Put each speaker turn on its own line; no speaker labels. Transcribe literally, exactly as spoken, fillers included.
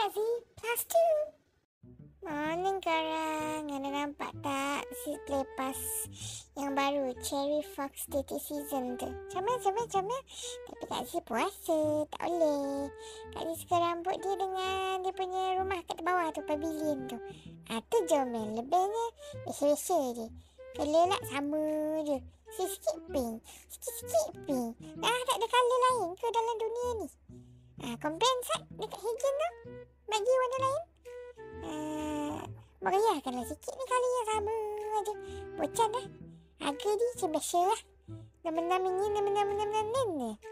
Kak Z, plus two. Morning korang. Anda nampak tak si play pass yang baru, Cherry Fox dating season tu? Comel, comel, comel. Tapi Kak Z puasa, tak boleh. Kak Z suka rambut dia dengan dia punya rumah kat bawah tu, pavilion tu. Ah, tu comel. Lebihnya, biasa-biasa je. Colour lah sama je. Sikit-sikit pink. Sikit-sikit pink. Dah tak ada colour lain ke dalam dunia ni? Ah, komplain Sat dekat Hijin tu. Bagi warna lain. Ah, meriahkanlah sikit ni, colour yang sama aja. Bocan dah. Harga dia macam biasa lah. Nama-nama ni, nama-nama-nama ni.